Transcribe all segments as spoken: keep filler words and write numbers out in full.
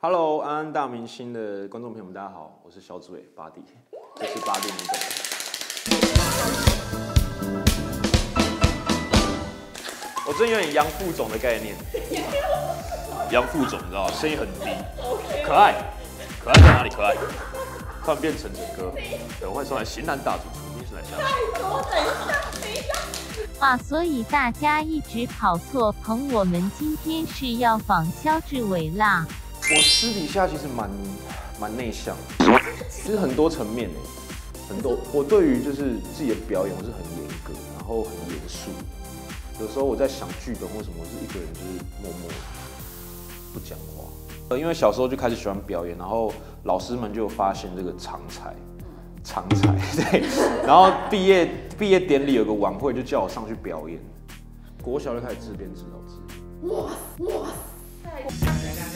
Hello， 安安大明星的观众朋友们，大家好，我是小嘴巴迪，这是巴迪你懂的。我真有点杨副总的概念，杨副总你知道，声音很低，可爱，可爱在哪里？可爱，突然变成整个，对，我会说来型男大主厨，你是来下。 太多，等一下，等一下。 啊，所以大家一直跑错棚，我们今天是要访肖志伟啦。 我私底下其实蛮蛮内向，其实很多层面诶，很多。我对于就是自己的表演，我是很严格，然后很严肃。有时候我在想剧本或什么，我是一个人就是默默不讲话。呃，因为小时候就开始喜欢表演，然后老师们就有发现这个长才，长才对。然后毕业毕业典礼有个晚会，就叫我上去表演。国小就开始自编自导自演。 哇哇塞！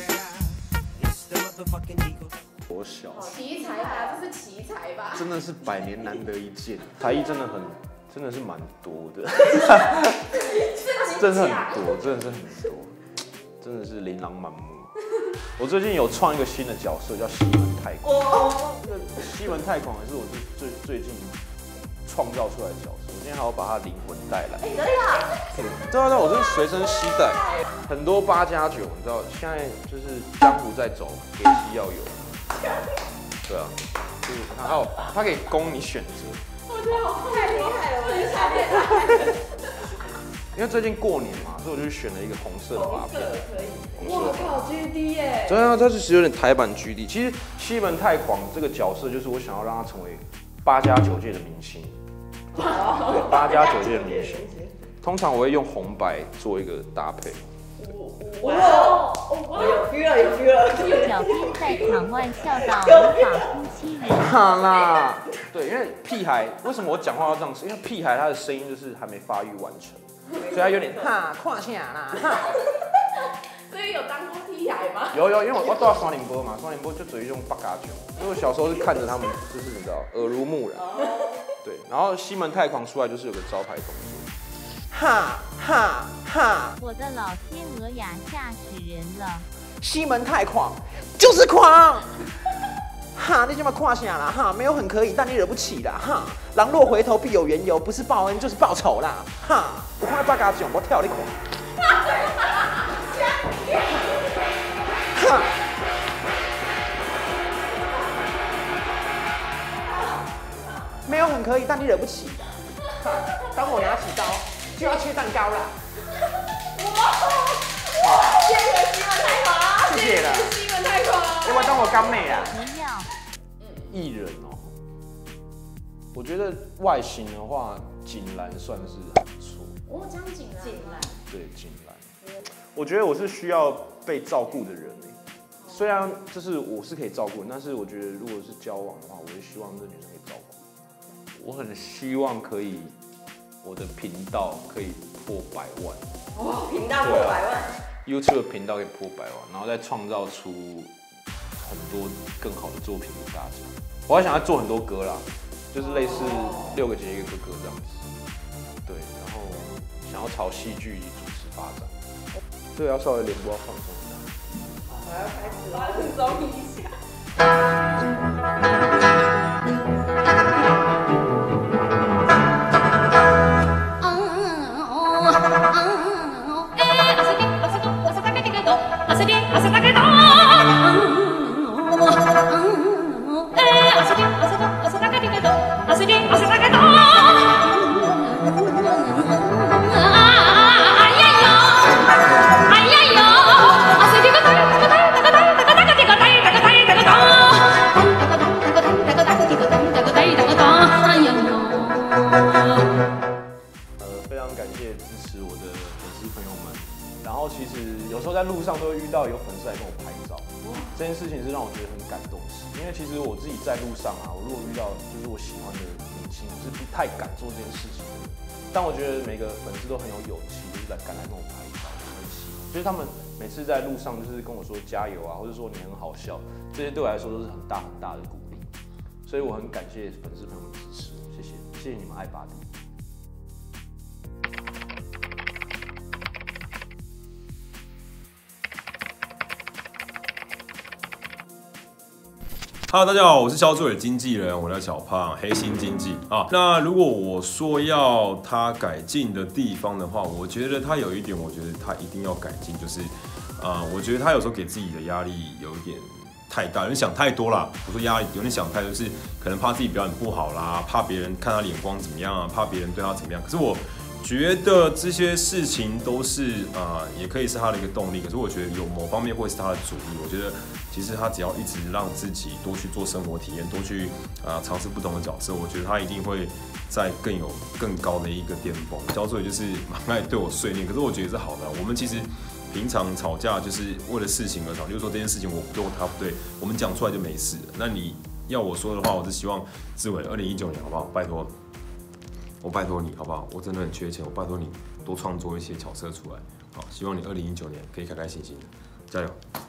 国小奇才吧，这是奇才吧？ 真的是百年难得一见，才艺真的很，真的是蛮多的，真的是很多，真的是很多，真的是琳琅满目。我最近有创一个新的角色，叫西门太狂。这个西门太狂也是我最最最近创造出来的角色。我今天还要把他灵魂带来。 哎，真的呀？ 对啊，对啊，我真是随身携带很多八加九，你知道，现在就是江湖在走，给息要有。对啊，就是还有它可以供你选择。 我觉得好太厉害了，我觉得太厉害了。 因为最近过年嘛，所以我就选了一个红色的发片。 可以。哇靠 ，G D 耶！ 对啊，它其实有点台版 G D。其实西门太狂这个角色，就是我想要让他成为八加九界的明星。对，八加九界的明星。通常我会用红白做一个搭配。 哇哦，我有 feel 了，有 feel 了。 小编在场外笑到无法呼吸人。 哈啦，对，因为屁孩为什么我讲话要这样子？因为屁孩他的声音就是还没发育完成，所以他有点哈跨下啦哈。 所以有当过屁孩吗？ 有有，因为我我都要双联播嘛，双联播就属于用八加九，因为我小时候是看着他们，就是你知道耳濡目染。对，然后西门太狂出来就是有个招牌动作，哈哈哈！ 我的老天鹅呀，吓死人了！ 西门太狂就是狂，哈，你怎么跨下啦？哈，没有很可以，但你惹不起啦！哈，狼若回头必有缘由，不是报恩就是报仇啦！哈，我看到八加九，我跳你狂。哈。没有很可以，但你惹不起。当我拿起刀就要切蛋糕了。 哇！谢谢西门太狂， 谢谢了， 西门太狂。 要不要当我干妹啊？ 不要。 艺人哦，我觉得外形的话，景兰算是还不错。 哦，张景兰。景兰。 对，景兰。我觉得我是需要被照顾的人欸。虽然就是我是可以照顾人，但是我觉得如果是交往的话，我会希望这女生可以照顾。我很希望可以，我的频道可以破百万。 哇，频道破百万 ，YouTube 的频道可以破百万，然后再创造出很多更好的作品给大家。我还想要做很多歌啦，就是类似六个姐姐一个哥哥这样子。对，然后想要朝戏剧以及主持发展。对，要稍微脸部要放松一下。 我要开始放松一下。 其实有时候在路上都会遇到有粉丝来跟我拍照，这件事情是让我觉得很感动的。因为其实我自己在路上啊，我如果遇到就是我喜欢的明星，我是不太敢做这件事情的。但我觉得每个粉丝都很有勇气，就是来敢来跟我拍照，我很喜欢。就是他们每次在路上就是跟我说加油啊，或者说你很好笑，这些对我来说都是很大很大的鼓励。所以我很感谢粉丝朋友们支持我，谢谢，谢谢你们爱巴迪。 Hello， 大家好，我是肖志伟经纪人，我叫小胖，黑心经纪啊。那如果我说要他改进的地方的话，我觉得他有一点，我觉得他一定要改进，就是啊、呃，我觉得他有时候给自己的压力有一点太大，有点想太多啦。我说压力有点想太多，就是可能怕自己表演不好啦，怕别人看他眼光怎么样啊，怕别人对他怎么样。可是我觉得这些事情都是啊、呃，也可以是他的一个动力。可是我觉得有某方面会是他的阻力。我觉得其实他只要一直让自己多去做生活体验，多去啊尝试不同的角色，我觉得他一定会在更有更高的一个巅峰。肖志伟就是蛮爱对我碎念，可是我觉得是好的。我们其实平常吵架就是为了事情而吵，就是说这件事情我不对，他不对，我们讲出来就没事了。那你要我说的话，我是希望志伟二零一九年好不好？拜托。我拜托你好不好？我真的很缺钱，我拜托你多创作一些角色出来。好，希望你二零一九年可以开开心心的，加油！